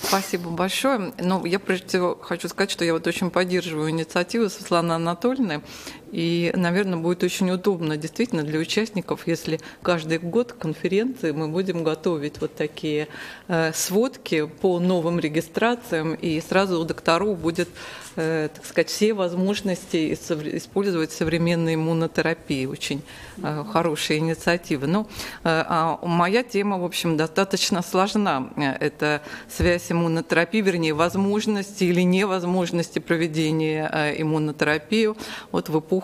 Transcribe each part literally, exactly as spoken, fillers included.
Спасибо большое. Ну, я прежде всего хочу сказать, что я вот очень поддерживаю инициативу Светланы Анатольевны. И, наверное, будет очень удобно действительно для участников, если каждый год конференции мы будем готовить вот такие э, сводки по новым регистрациям, и сразу у докторов будет, э, так сказать, все возможности использовать современные иммунотерапии. Очень э, хорошая инициатива. Ну, э, а моя тема, в общем, достаточно сложна. Это связь иммунотерапии, вернее, возможности или невозможности проведения э, иммунотерапии вот в эпоху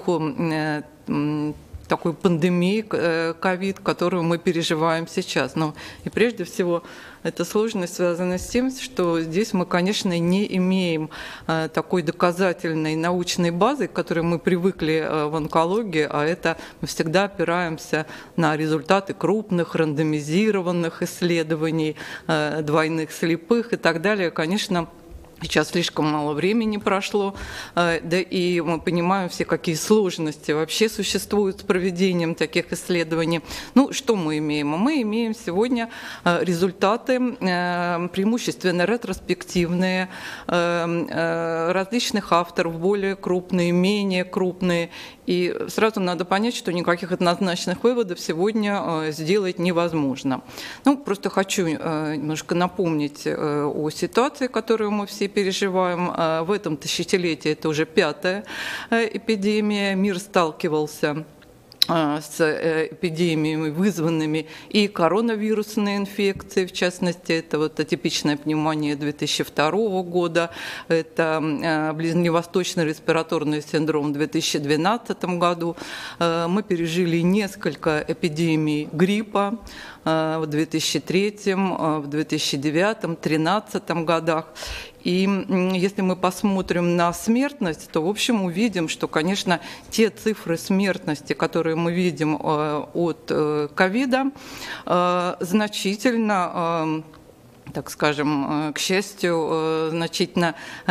такой пандемии ковид, которую мы переживаем сейчас. Но и прежде всего эта сложность связана с тем, что здесь мы, конечно, не имеем такой доказательной научной базы, к которой мы привыкли в онкологии, а это мы всегда опираемся на результаты крупных рандомизированных исследований, двойных слепых и так далее. Конечно, сейчас слишком мало времени прошло, да и мы понимаем все, какие сложности вообще существуют с проведением таких исследований. Ну, что мы имеем? Мы имеем сегодня результаты преимущественно ретроспективные, различных авторов, более крупные, менее крупные. И сразу надо понять, что никаких однозначных выводов сегодня сделать невозможно. Ну, просто хочу немножко напомнить о ситуации, которую мы все переживаем. В этом тысячелетии это уже пятая эпидемия. Мир сталкивался с эпидемиями, вызванными и коронавирусной инфекцией, в частности, это вот атипичная пневмония две тысячи второго года, это ближневосточный респираторный синдром в две тысячи двенадцатом году. Мы пережили несколько эпидемий гриппа в две тысячи третьем, в две тысячи девятом, две тысячи тринадцатом годах. И если мы посмотрим на смертность, то, в общем, увидим, что, конечно, те цифры смертности, которые мы видим от ковида, значительно, так скажем, к счастью, значительно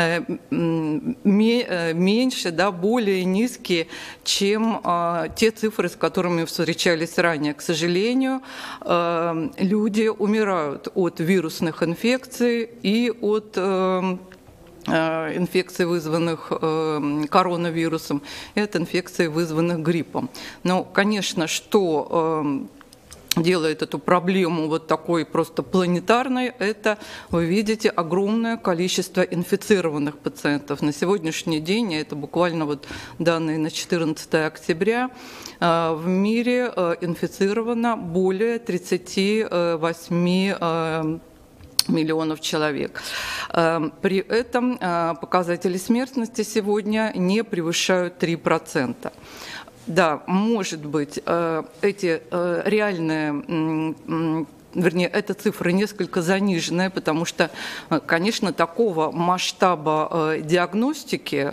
меньше, да, более низкие, чем те цифры, с которыми встречались ранее. К сожалению, люди умирают от вирусных инфекций и от инфекций, вызванных коронавирусом, и от инфекций, вызванных гриппом. Но, конечно, что делает эту проблему вот такой просто планетарной, это, вы видите, огромное количество инфицированных пациентов. На сегодняшний день, это буквально вот данные на четырнадцатое октября, в мире инфицировано более тридцати восьми миллионов человек. При этом показатели смертности сегодня не превышают три процента. Да, может быть, эти реальные, вернее, эта цифра несколько заниженная, потому что, конечно, такого масштаба диагностики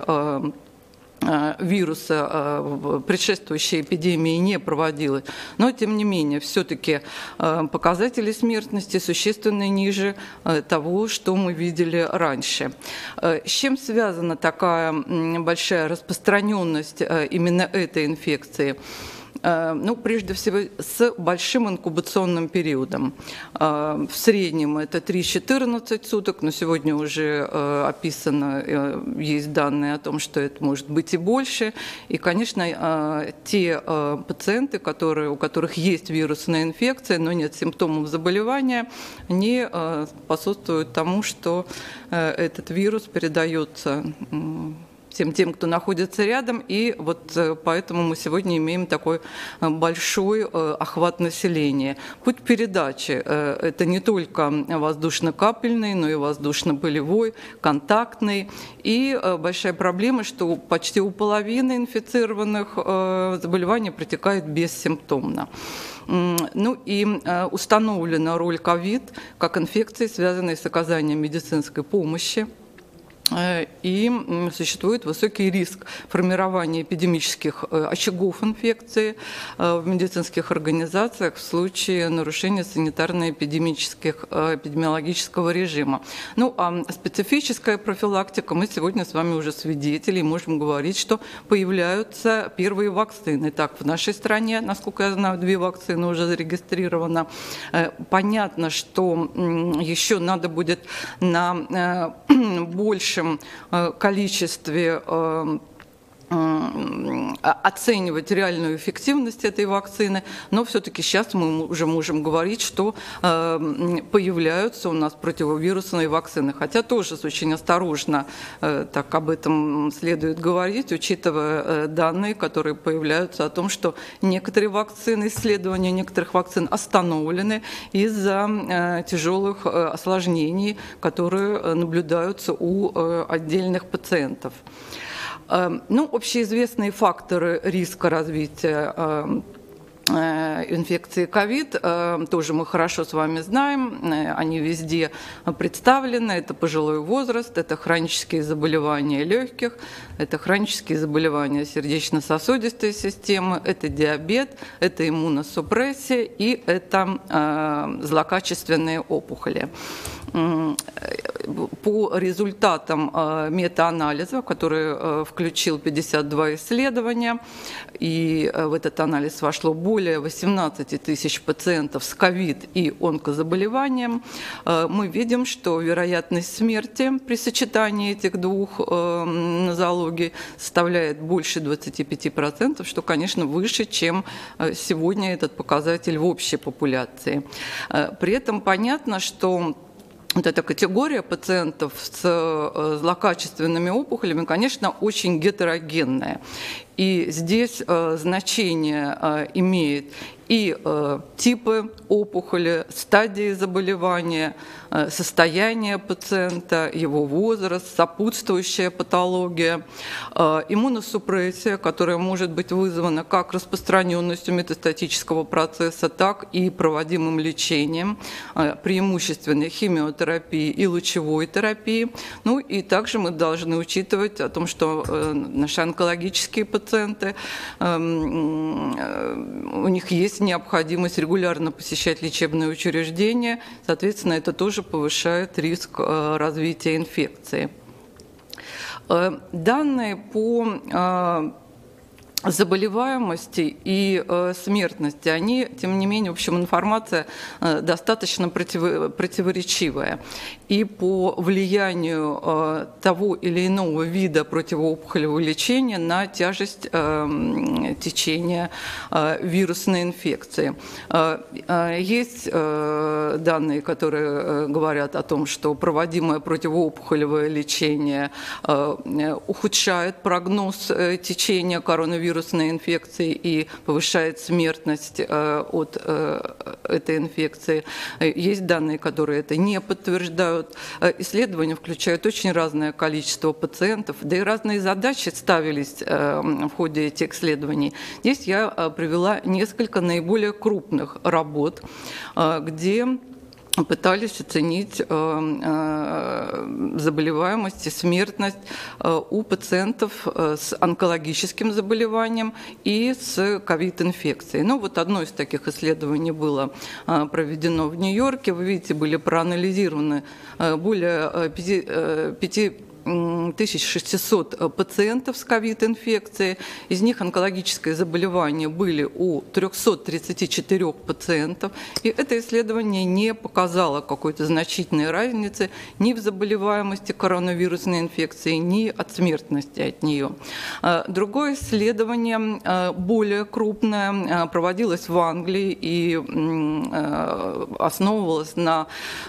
вируса предшествующей эпидемии не проводилось. Но, тем не менее, все-таки показатели смертности существенно ниже того, что мы видели раньше. С чем связана такая большая распространенность именно этой инфекции? Ну, прежде всего, с большим инкубационным периодом. В среднем это три-четырнадцать суток, но сегодня уже описано, есть данные о том, что это может быть и больше. И, конечно, те пациенты, которые, у которых есть вирусная инфекция, но нет симптомов заболевания, они способствуют тому, что этот вирус передается всем тем, кто находится рядом, и вот поэтому мы сегодня имеем такой большой охват населения. Путь передачи – это не только воздушно-капельный, но и воздушно-болевой, контактный. И большая проблема, что почти у половины инфицированных заболевание протекает бессимптомно. Ну и установлена роль ковид как инфекции, связанной с оказанием медицинской помощи и существует высокий риск формирования эпидемических очагов инфекции в медицинских организациях в случае нарушения санитарно-эпидемических эпидемиологического режима. Ну, а специфическая профилактика, мы сегодня с вами уже свидетели, и можем говорить, что появляются первые вакцины. Так, в нашей стране, насколько я знаю, две вакцины уже зарегистрировано. Понятно, что еще надо будет на большем количестве оценивать реальную эффективность этой вакцины, но все-таки сейчас мы уже можем говорить, что появляются у нас противовирусные вакцины, хотя тоже очень осторожно так об этом следует говорить, учитывая данные, которые появляются о том, что некоторые вакцины, исследования некоторых вакцин остановлены из-за тяжелых осложнений, которые наблюдаются у отдельных пациентов. Ну, общеизвестные факторы риска развития инфекции ковид тоже мы хорошо с вами знаем, они везде представлены. Это пожилой возраст, это хронические заболевания легких, это хронические заболевания сердечно-сосудистой системы, это диабет, это иммуносупрессия и это злокачественные опухоли. По результатам метаанализа, который включил пятьдесят два исследования, и в этот анализ вошло более восемнадцати тысяч пациентов с ковид и онкозаболеванием, мы видим, что вероятность смерти при сочетании этих двух нозологий составляет больше двадцати пяти процентов, что, конечно, выше, чем сегодня этот показатель в общей популяции. При этом понятно, что вот эта категория пациентов с злокачественными опухолями, конечно, очень гетерогенная. И здесь значение имеет и типы опухоли, стадии заболевания, состояние пациента, его возраст, сопутствующая патология, иммуносупрессия, которая может быть вызвана как распространенностью метастатического процесса, так и проводимым лечением, преимущественно химиотерапии и лучевой терапии. Ну и также мы должны учитывать о том, что наши онкологические пациенты, у них есть необходимость регулярно посещать лечебные учреждения, соответственно, это тоже повышает риск развития инфекции. Данные по заболеваемости и э, смертности, они, тем не менее, в общем, информация э, достаточно против, противоречивая. И по влиянию э, того или иного вида противоопухолевого лечения на тяжесть э, течения э, вирусной инфекции. Э, э, есть э, данные, которые э, говорят о том, что проводимое противоопухолевое лечение э, ухудшает прогноз э, течения коронавируса, вирусной инфекции и повышает смертность от этой инфекции. Есть данные, которые это не подтверждают. Исследования включают очень разное количество пациентов, да и разные задачи ставились в ходе этих исследований. Здесь я привела несколько наиболее крупных работ, где пытались оценить заболеваемость и смертность у пациентов с онкологическим заболеванием и с ковид-инфекцией. Ну, вот одно из таких исследований было проведено в Нью-Йорке. Вы видите, были проанализированы более пяти тысяч шестисот пациентов с ковид-инфекцией. Из них онкологические заболевания были у трёхсот тридцати четырёх пациентов. И это исследование не показало какой-то значительной разницы ни в заболеваемости коронавирусной инфекции, ни от смертности от нее. Другое исследование, более крупное, проводилось в Англии и основывалось на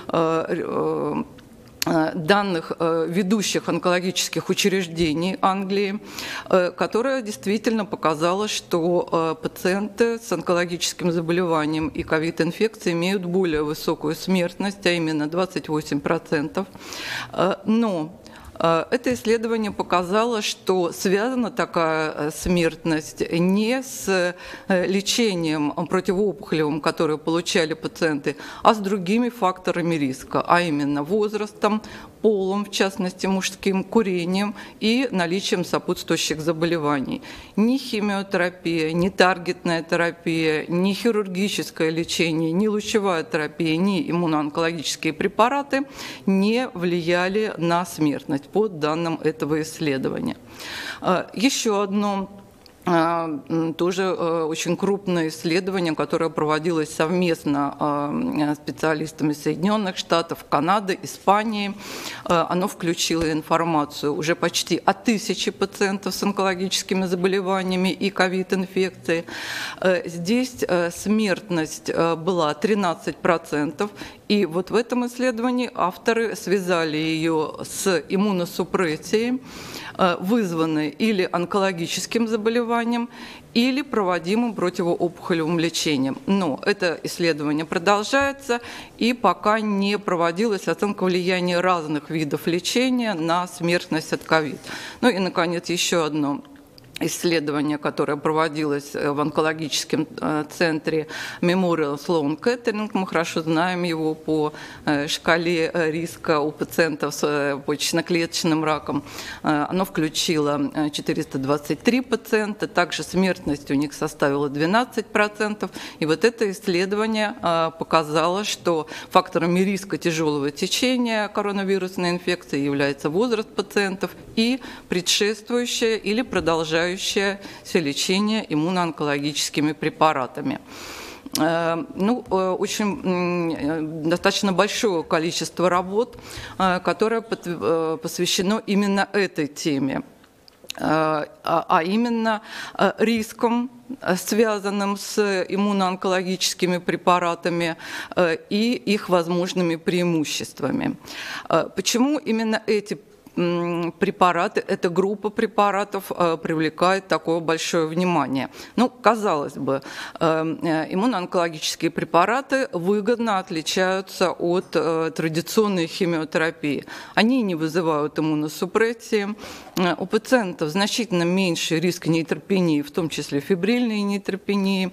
данных ведущих онкологических учреждений Англии, которая действительно показала, что пациенты с онкологическим заболеванием и ковид-инфекцией имеют более высокую смертность, а именно двадцать восемь процентов. Но Это исследование показало, что связана такая смертность не с лечением противоопухолевым, которое получали пациенты, а с другими факторами риска, а именно возрастом, полом, в частности мужским, курением и наличием сопутствующих заболеваний. Ни химиотерапия, ни таргетная терапия, ни хирургическое лечение, ни лучевая терапия, ни иммуноонкологические препараты не влияли на смертность по данным этого исследования. Еще одно тоже очень крупное исследование, которое проводилось совместно специалистами Соединенных Штатов, Канады, Испании. Оно включило информацию уже почти о тысяче пациентов с онкологическими заболеваниями и ковид-инфекцией. Здесь смертность была тринадцать процентов. И вот в этом исследовании авторы связали ее с иммуносупрессией, вызванной или онкологическим заболеванием, или проводимым противоопухолевым лечением. Но это исследование продолжается, и пока не проводилась оценка влияния разных видов лечения на смертность от ковид. Ну и, наконец, еще одно исследование, которое проводилось в онкологическом центре Memorial Sloan Kettering. Мы хорошо знаем его по шкале риска у пациентов с почечно-клеточным раком. Оно включило четыреста двадцать три пациента, также смертность у них составила двенадцать процентов. И вот это исследование показало, что факторами риска тяжелого течения коронавирусной инфекции является возраст пациентов и предшествующее или продолжающее лечение иммуноонкологическими препаратами. Ну, очень достаточно большое количество работ, которое посвящено именно этой теме, а именно рискам, связанным с иммуноонкологическими препаратами и их возможными преимуществами. Почему именно эти препараты, эта группа препаратов привлекает такое большое внимание? Ну, казалось бы, иммуноонкологические препараты выгодно отличаются от традиционной химиотерапии. Они не вызывают иммуносупрессии. У пациентов значительно меньший риск нейтропении, в том числе фибрильной нейтропении,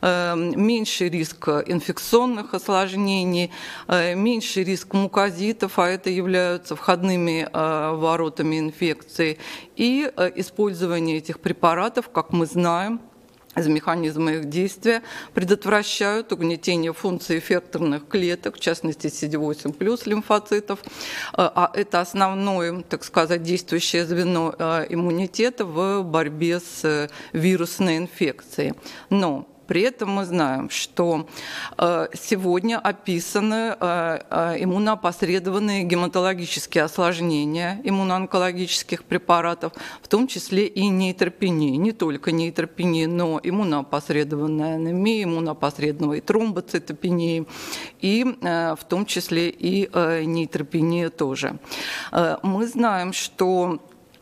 меньший риск инфекционных осложнений, меньший риск мукозитов, а это являются входными воротами инфекции, и использование этих препаратов, как мы знаем, из механизма их действия, предотвращают угнетение функций эффекторных клеток, в частности си ди восемь плюс лимфоцитов, а это основное, так сказать, действующее звено иммунитета в борьбе с вирусной инфекцией. Но при этом мы знаем, что сегодня описаны иммуноопосредованные гематологические осложнения иммуноонкологических препаратов, в том числе и нейтропения. Не только нейтропения, но иммуноопосредованная анемия, иммуноопосредованная тромбоцитопения, и в том числе и нейтропения тоже. Мы знаем, что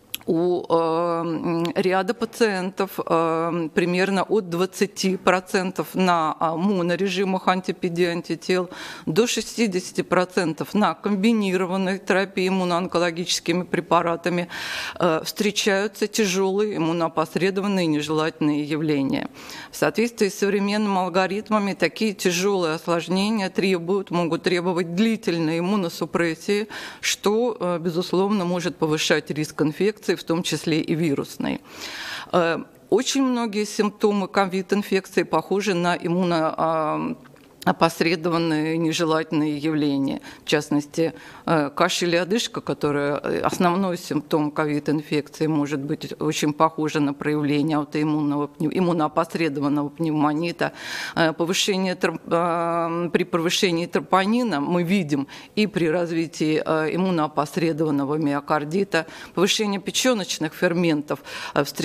у э, ряда пациентов э, примерно от двадцати процентов на монорежимах антипедий-антител до шестидесяти процентов на комбинированной терапии иммуноонкологическими препаратами э, встречаются тяжелые иммуноопосредованные нежелательные явления. В соответствии с современными алгоритмами такие тяжелые осложнения требуют, могут требовать длительной иммуносупрессии, что, э, безусловно, может повышать риск инфекции, в том числе и вирусной. Очень многие симптомы ковид-инфекции похожи на иммуноопосредованные нежелательные явления. В частности, кашель и одышка, которая основной симптом ковид-инфекции, может быть очень похожа на проявление аутоиммунного, иммуноопосредованного пневмонита. Повышение, при повышении тропонина мы видим и при развитии иммуноопосредованного миокардита. Повышение печёночных ферментов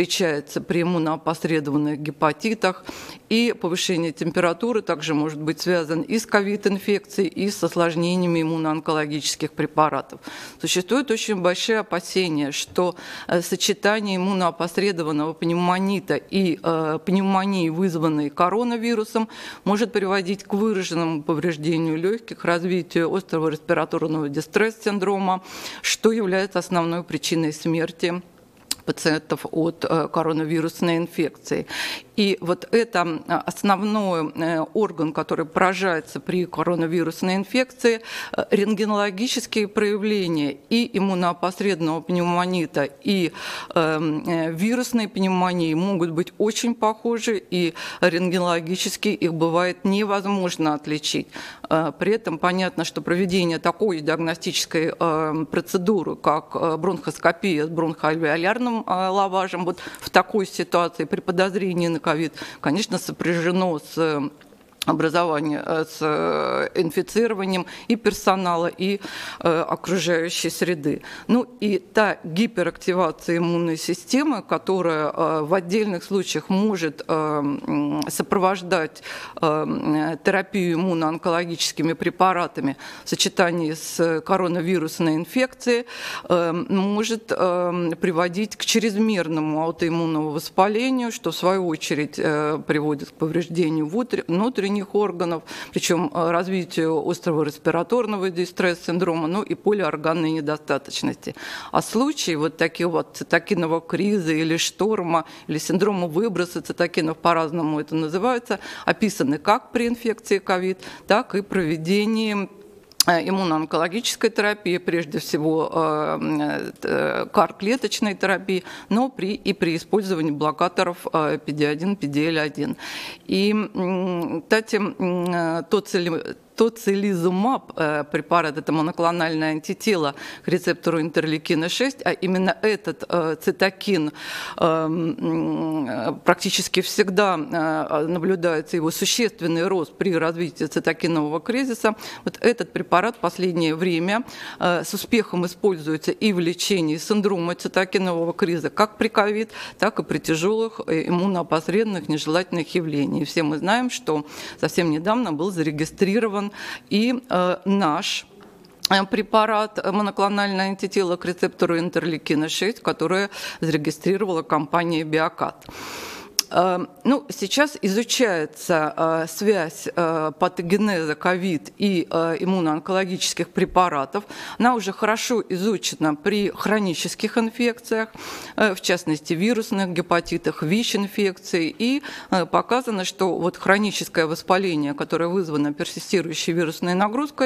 встречается при иммуноопосредованных гепатитах. И повышение температуры также может быть связано связан и с ковид-инфекцией, и с осложнениями иммуноонкологических препаратов. Существуют очень большие опасения, что сочетание иммуноопосредованного пневмонита и пневмонии, вызванной коронавирусом, может приводить к выраженному повреждению легких, развитию острого респираторного дистресс-синдрома, что является основной причиной смерти пациентов от коронавирусной инфекции. И вот это основной орган, который поражается при коронавирусной инфекции, рентгенологические проявления и иммуноопосредованного пневмонита, и э, вирусной пневмонии могут быть очень похожи, и рентгенологически их бывает невозможно отличить. При этом понятно, что проведение такой диагностической э, процедуры, как бронхоскопия с бронхоальвеолярным э, лаважем, вот в такой ситуации при подозрении на ковид, конечно, сопряжено с образование с инфицированием и персонала, и э, окружающей среды. Ну и та гиперактивация иммунной системы, которая э, в отдельных случаях может э, сопровождать э, терапию иммуноонкологическими препаратами в сочетании с коронавирусной инфекцией, э, может э, приводить к чрезмерному аутоиммунному воспалению, что в свою очередь э, приводит к повреждению внутренних органов, причем развитию острого респираторного дистресс-синдрома, ну и полиорганной недостаточности. А случаи вот таких вот цитокинового криза или шторма, или синдрома выброса цитокинов, по-разному это называется, описаны как при инфекции ковид, так и проведении иммуноонкологической терапии, прежде всего кар-клеточной терапии, но при, и при использовании блокаторов пи ди один, пи ди эл один. И, кстати, тот цель Тоцилизумаб, препарат, это моноклональное антитело к рецептору интерлейкина шесть, а именно этот цитокин практически всегда наблюдается его существенный рост при развитии цитокинового кризиса. Вот этот препарат в последнее время с успехом используется и в лечении синдрома цитокинового криза как при ковид, так и при тяжелых иммуноопосредованных нежелательных явлениях. Все мы знаем, что совсем недавно был зарегистрирован и э, наш препарат моноклональное антитело к рецептору интерлейкина шесть, которое зарегистрировала компания Биокат. Ну, сейчас изучается связь патогенеза ковид и иммуноонкологических препаратов. Она уже хорошо изучена при хронических инфекциях, в частности, вирусных гепатитах, ВИЧ-инфекции. И показано, что вот хроническое воспаление, которое вызвано персистирующей вирусной нагрузкой,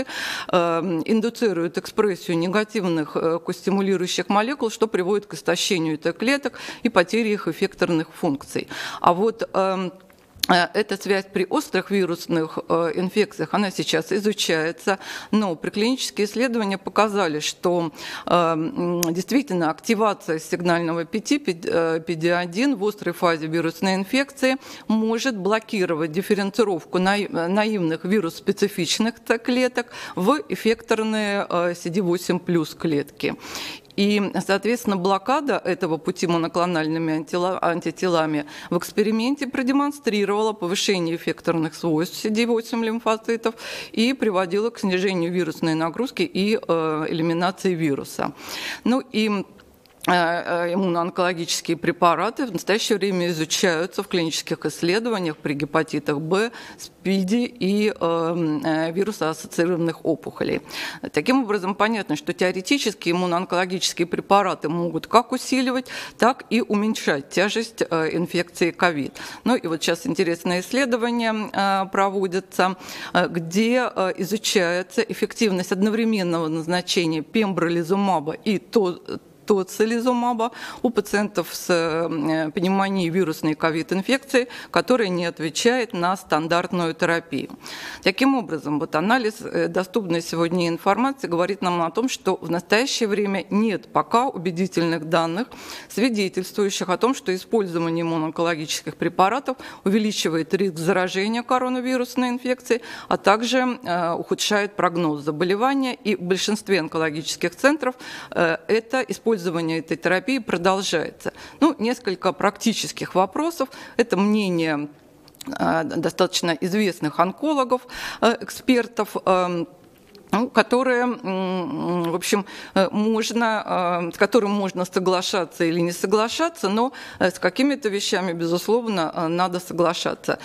индуцирует экспрессию негативных костимулирующих молекул, что приводит к истощению Т-клеток и потере их эффекторных функций. А вот э, эта связь при острых вирусных э, инфекциях, она сейчас изучается, но приклинические исследования показали, что э, действительно активация сигнального пяти, пи ди один в острой фазе вирусной инфекции может блокировать дифференцировку наивных вирус-специфичных Т-клеток в эффекторные э, си ди восемь плюс клетки. И, соответственно, блокада этого пути моноклональными антителами в эксперименте продемонстрировала повышение эффекторных свойств си ди восемь лимфоцитов и приводила к снижению вирусной нагрузки и э, элиминации вируса. Ну и иммуноонкологические препараты в настоящее время изучаются в клинических исследованиях при гепатитах Б, СПИДе и э, вирусоассоциированных опухолей. Таким образом, понятно, что теоретически иммуноонкологические препараты могут как усиливать, так и уменьшать тяжесть э, инфекции ковид. Ну и вот сейчас интересное исследование э, проводится, э, где э, изучается эффективность одновременного назначения пембролизумаба и то, тоцилизумаба у пациентов с пневмонией вирусной ковид-инфекцией, которая не отвечает на стандартную терапию. Таким образом, вот анализ доступной сегодня информации говорит нам о том, что в настоящее время нет пока убедительных данных, свидетельствующих о том, что использование иммуноонкологических препаратов увеличивает риск заражения коронавирусной инфекцией, а также э, ухудшает прогноз заболевания. И в большинстве онкологических центров э, это использование Использование этой терапии продолжается. Ну, несколько практических вопросов. Это мнение достаточно известных онкологов, экспертов, которые, в общем, можно, с которым можно соглашаться или не соглашаться, но с какими-то вещами, безусловно, надо соглашаться.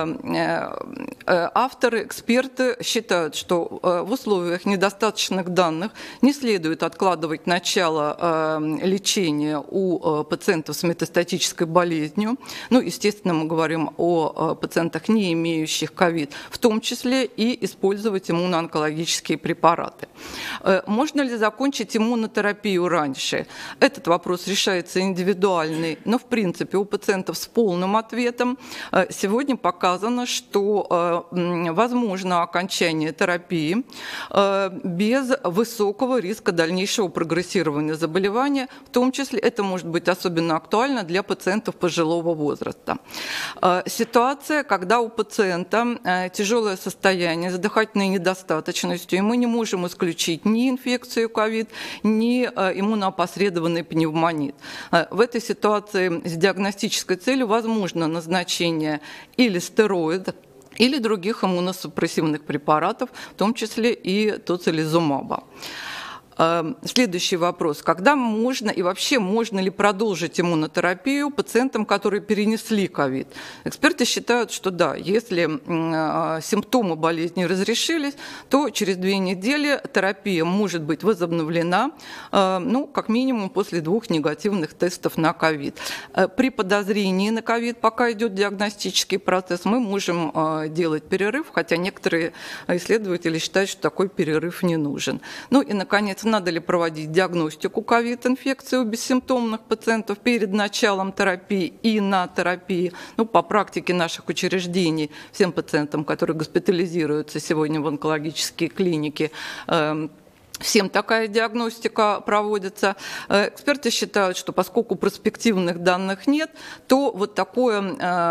Авторы, эксперты считают, что в условиях недостаточных данных не следует откладывать начало лечения у пациентов с метастатической болезнью. Ну, естественно, мы говорим о пациентах, не имеющих ковид, в том числе и использовать иммуноонкологические препараты. Можно ли закончить иммунотерапию раньше? Этот вопрос решается индивидуальный, но в принципе у пациентов с полным ответом сегодня показано, что возможно окончание терапии без высокого риска дальнейшего прогрессирования заболевания, в том числе это может быть особенно актуально для пациентов пожилого возраста. Ситуация, когда у пациента тяжелое состояние с дыхательной недостаточностью, и мы не можем исключить ни инфекцию ковид, ни иммуноопосредованный пневмонит. В этой ситуации с диагностической целью возможно назначение или стероидов, или других иммуносупрессивных препаратов, в том числе и тоцилизумаба. Следующий вопрос. Когда можно и вообще можно ли продолжить иммунотерапию пациентам, которые перенесли ковид? Эксперты считают, что да, если симптомы болезни разрешились, то через две недели терапия может быть возобновлена, ну, как минимум после двух негативных тестов на ковид. При подозрении на ковид, пока идет диагностический процесс, мы можем делать перерыв, хотя некоторые исследователи считают, что такой перерыв не нужен. Ну и, наконец, надо ли проводить диагностику ковид-инфекции у бессимптомных пациентов перед началом терапии и на терапии. Ну, по практике наших учреждений всем пациентам, которые госпитализируются сегодня в онкологические клиники, всем такая диагностика проводится. Эксперты считают, что поскольку перспективных данных нет, то вот такое,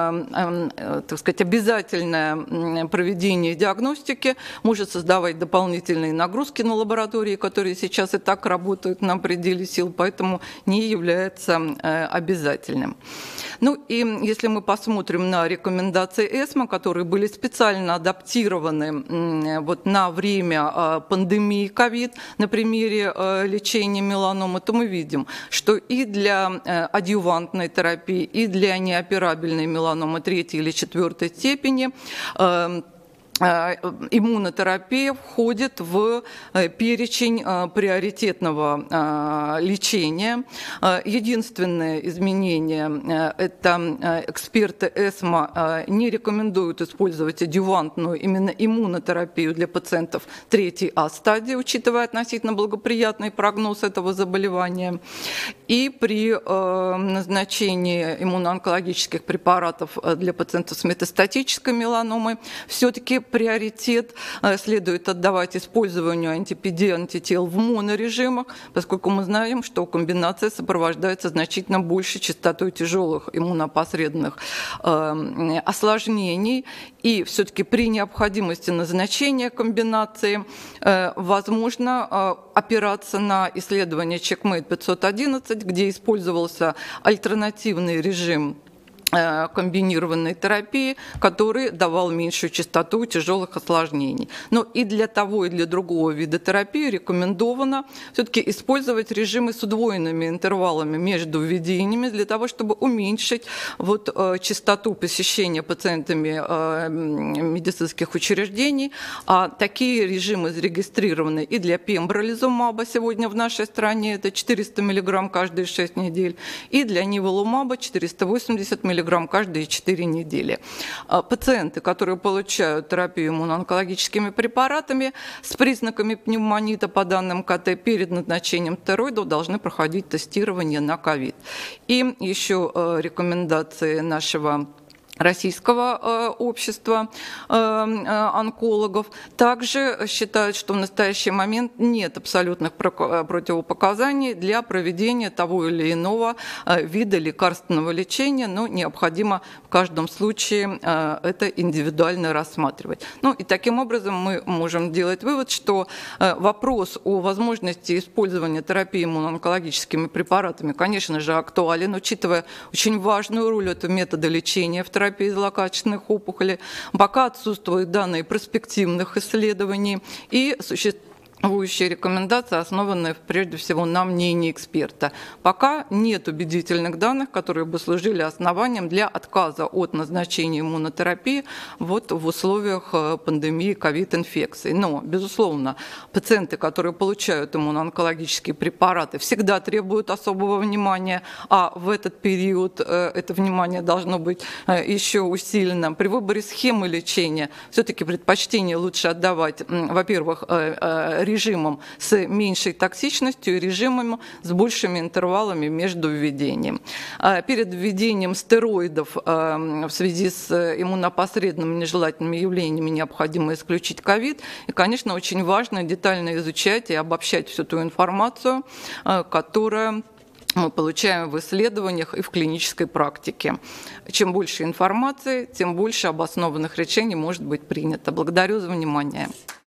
так сказать, обязательное проведение диагностики может создавать дополнительные нагрузки на лаборатории, которые сейчас и так работают на пределе сил, поэтому не является обязательным. Ну и если мы посмотрим на рекомендации эсмо, которые были специально адаптированы вот на время пандемии ковид, на примере лечения меланомы, то мы видим, что и для адъювантной терапии, и для неоперабельной меланомы третьей или четвертой степени иммунотерапия входит в перечень приоритетного лечения. Единственное изменение – это эксперты эсмо не рекомендуют использовать адъювантную именно иммунотерапию для пациентов третьей А стадии, учитывая относительно благоприятный прогноз этого заболевания. И при назначении иммуноонкологических препаратов для пациентов с метастатической меланомой все-таки приоритет следует отдавать использованию антипи-ди антител в монорежимах, поскольку мы знаем, что комбинация сопровождается значительно большей частотой тяжелых иммуноопосредованных осложнений. И все-таки при необходимости назначения комбинации возможно опираться на исследование чекмейт пятьсот одиннадцать, где использовался альтернативный режим комбинированной терапии, который давал меньшую частоту тяжелых осложнений. Но и для того, и для другого вида терапии рекомендовано все-таки использовать режимы с удвоенными интервалами между введениями для того, чтобы уменьшить вот, частоту посещения пациентами медицинских учреждений. А такие режимы зарегистрированы и для пембролизумаба сегодня в нашей стране, это четыреста миллиграмм каждые шесть недель, и для ниволумаба четыреста восемьдесят миллиграмм каждые четыре недели. Пациенты, которые получают терапию иммуноонкологическими препаратами с признаками пневмонита по данным КТ перед назначением стероидов должны проходить тестирование на ковид. И еще рекомендации нашего Российского общества онкологов также считают, что в настоящий момент нет абсолютных противопоказаний для проведения того или иного вида лекарственного лечения, но необходимо в каждом случае это индивидуально рассматривать. Ну и таким образом мы можем делать вывод, что вопрос о возможности использования терапии иммуноонкологическими препаратами, конечно же, актуален, учитывая очень важную роль этого метода лечения в терапии, иммунотерапии злокачественных опухолей, пока отсутствуют данные перспективных исследований и существует Существующие рекомендации, основанные прежде всего на мнении эксперта. Пока нет убедительных данных, которые бы служили основанием для отказа от назначения иммунотерапии вот в условиях пандемии ковид-инфекции. Но, безусловно, пациенты, которые получают иммуноонкологические препараты, всегда требуют особого внимания, а в этот период это внимание должно быть еще усилено. При выборе схемы лечения все-таки предпочтение лучше отдавать, во-первых, режимом с меньшей токсичностью и режимом с большими интервалами между введением. Перед введением стероидов в связи с иммунопосредственными нежелательными явлениями необходимо исключить ковид. И, конечно, очень важно детально изучать и обобщать всю ту информацию, которая мы получаем в исследованиях и в клинической практике. Чем больше информации, тем больше обоснованных решений может быть принято. Благодарю за внимание.